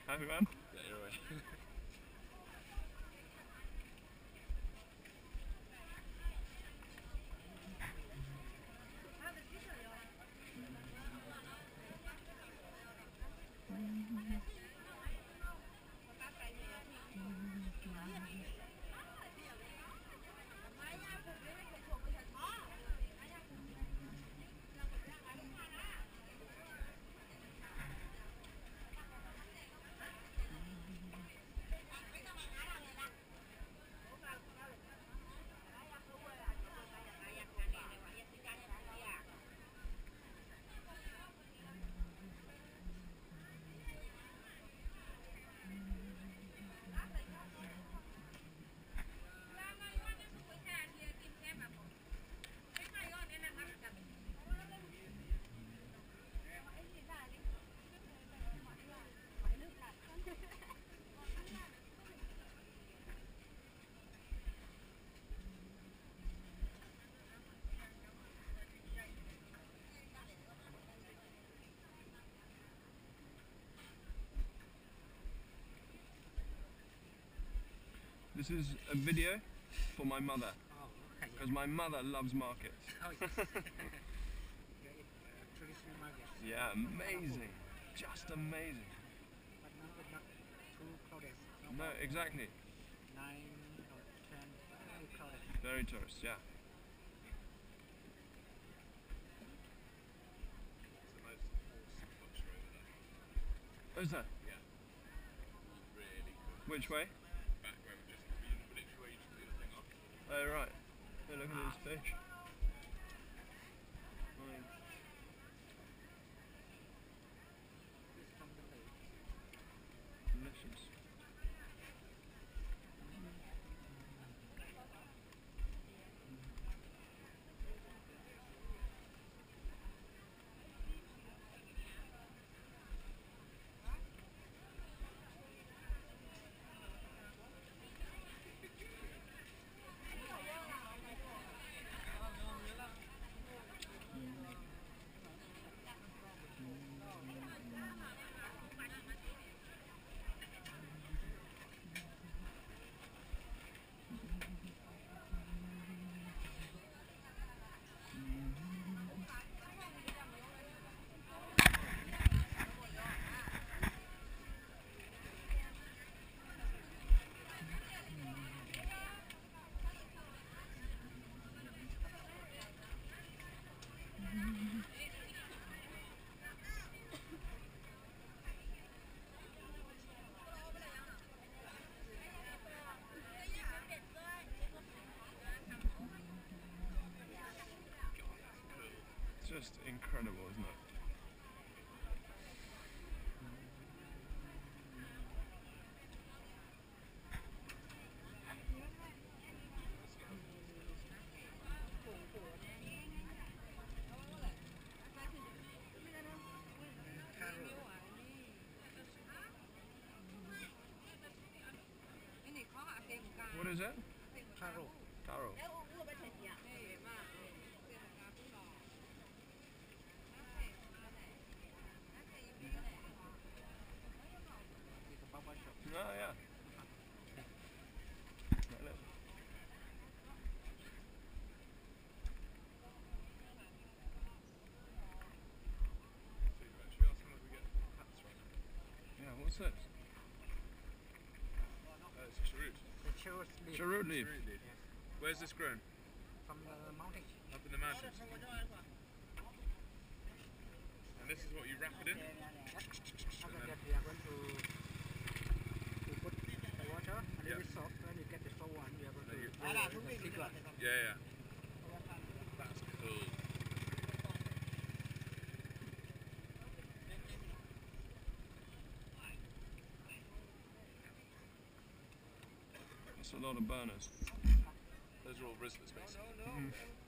Happy man? Yeah, you're right. This is a video for my mother, Oh, okay. because my mother loves markets. Oh, yes. Traditional market. Yeah, amazing. Just amazing. But not too crowded. No, exactly. 9 or 10, very crowded. Very tourist, yeah. It's a nice horse butcher over there. Oh, is that? Yeah. Really good. Which way? Back where we just, you know, literally where you just do the thing off. Oh, right. Hey, look at this fish. Fine. This from the lake. Delicious. Just incredible, isn't it? What is it? Taro. Taro. It's a barber shop. Oh, yeah. Look. So you actually ask them where we get hats from. Yeah, what's this? It's Chirrut. The churros leaf. Chirrut leaf. Chirrut leaf. Where's this grown? From the mountain. Up in the mountains. And this is what you wrap it in? After that we are going to put the water and Yeah. it is soft. When you get the soft one, we are going Then you- to put the secret. Yeah, yeah. That's cool. That's a lot of burners. Those are all Rizzlers, basically. Mm.